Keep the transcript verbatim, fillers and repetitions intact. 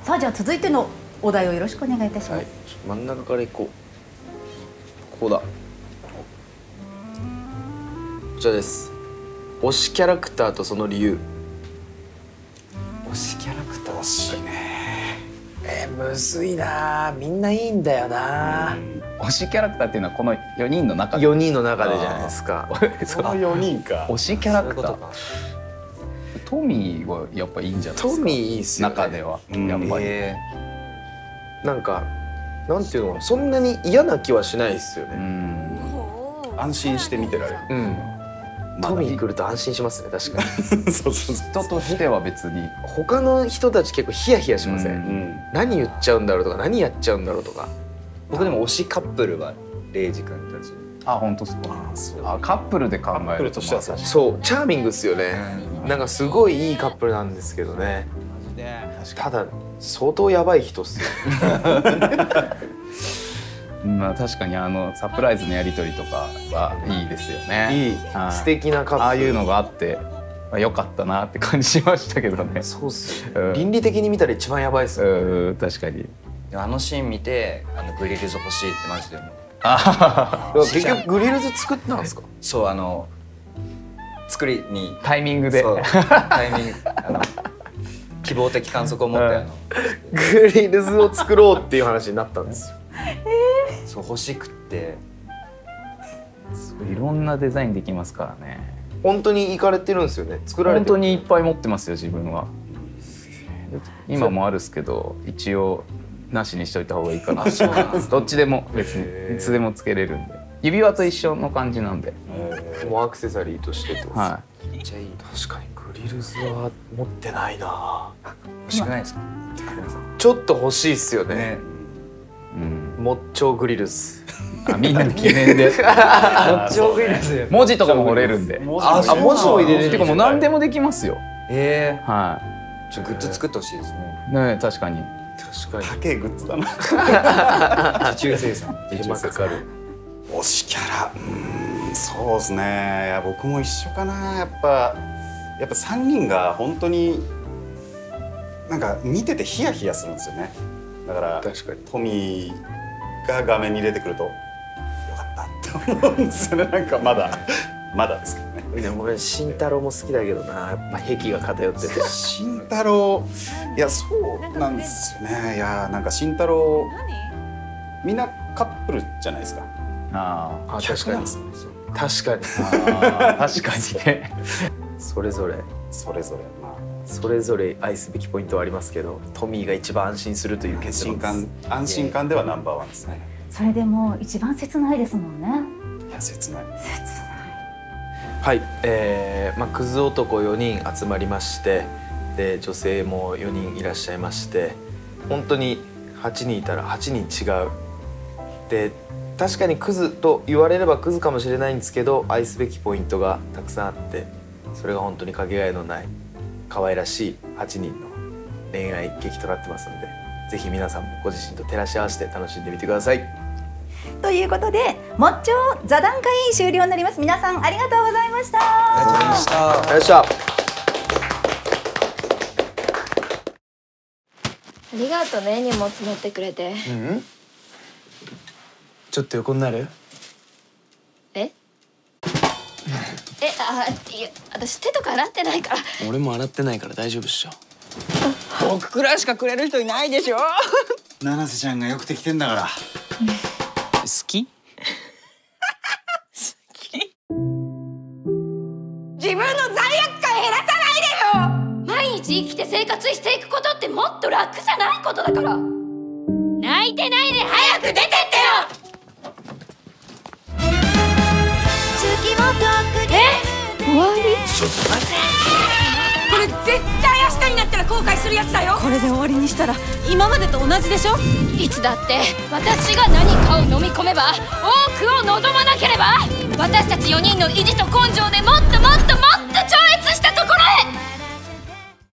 さあじゃあ続いてのお題をよろしくお願いいたします。はい、 真ん中からいこう。ここだ。こちらです。推しキャラクターとその理由。 推しキャラクター。 推しね。えー、むずいな。みんないいんだよな。 推しキャラクターっていうのはこのよにんの中で。 よにんの中でじゃないですか。 そのよにんか。 推しキャラクター。トミーはやっぱいいんじゃないですか。 トミーいいっすよね。 中ではやっぱり。 なんかなんていうの、そんなに嫌な気はしないですよね。 安心して見てられる。 うん。トミー来ると安心しますね、確かに。 そうそうそう。人としては別に。 他の人たち結構ヒヤヒヤしません？何言っちゃうんだろうとか、何やっちゃうんだろうとか。 僕でも推しカップルはレイジ君たち。 あ、本当ですか。あ、カップルで考えるとしてはさ、 そうチャーミングっすよね。なんかすごいいいカップルなんですけどね。ただ相当やばい人っすよ。 まあ確かにあのサプライズのやり取りとかはいいですよね。 いい素敵なカップル。 ああいうのがあって良かったなって感じしましたけどね。 そうっすよ。倫理的に見たら一番やばいっすよね。確かに。 あのシーン見てあのグリルズ欲しいってマジで思う。 ああ。結局グリルズ作ったんですか？ そう、あの作りにタイミングでタイミングあの希望的観測を持ってあのグリルズを作ろうっていう話になったんですよ。 そう欲しくっていろんなデザインできますからね。 本当に行かれてるんですよね。作られてる。 本当にいっぱい持ってますよ自分は。今もあるっすけど一応なしにしといた方がいいかな。どっちでも別にいつでもつけれるんで、指輪と一緒の感じなんで。 もうアクセサリーとしてってことです。 はい。 めっちゃいい。確かにグリルズは持ってないな。 欲しくないですか？ ちょっと欲しいっすよね。モッチョグリルズ。 あ、みんなの記念で。 モッチョグリルズ。 文字とかも彫れるんで。 あ、文字も入れれる。 てかもう何でもできますよ。 ええ。 はい。 ちょっとグッズ作ってほしいですね。 ね、確かに。 確かに。 高いグッズだな。受注生産。 手間かかる。 推しキャラ、うん、そうですね。いや僕も一緒かな。やっぱやっぱさんにんが本当になんか見ててヒヤヒヤするんですよね。だから確かにトミーが画面に出てくるとよかったって思うんですよね。なんかまだまだですけどね。 でも俺慎太郎も好きだけどな。やっぱ癖が偏ってて。 慎太郎、いやそうなんですよね。いやなんか慎太郎みんなカップルじゃないですか。 ああ、確かに確かに確かにね。 それぞれそれぞれまあそれぞれ愛すべきポイントはありますけど、トミーが一番安心するという結論です。 安心感、安心感ではナンバーワンですね。 それでも一番切ないですもんね。 いや切ない。 切ない。 はい、えー、まあクズ男よにん集まりまして、で女性もよにんいらっしゃいまして、本当にはちにんいたらはちにん違う。で確かにクズと言われればクズかもしれないんですけど、愛すべきポイントがたくさんあって、それが本当にかけがえのない可愛らしいはちにんの恋愛劇となってますので、ぜひ皆さんもご自身と照らし合わせて楽しんでみてください。 ということで、もっちょ座談会終了になります。皆さんありがとうございました。 ありがとうございました。 ありがとうございました。 ありがとね、荷物持ってくれて。 うん、ちょっと横になる？ え？え、あ、いや、私手とか洗ってないから。 俺も洗ってないから大丈夫っしょ。 僕くらいしかくれる人いないでしょ。 七瀬ちゃんがよくできてんだから。 好き？好き？自分の罪悪感減らさないでよ。 毎日生きて生活していくことってもっと楽じゃないことだから。泣いてないで早く出てってよ。え？終わり？ ちょっと待って。これ絶対明日になったら後悔するやつだよ。これで終わりにしたら今までと同じでしょ。 いつだって私が何かを飲み込めば多くを望まなければ、私たちよにんの意地と根性でもっともっともっと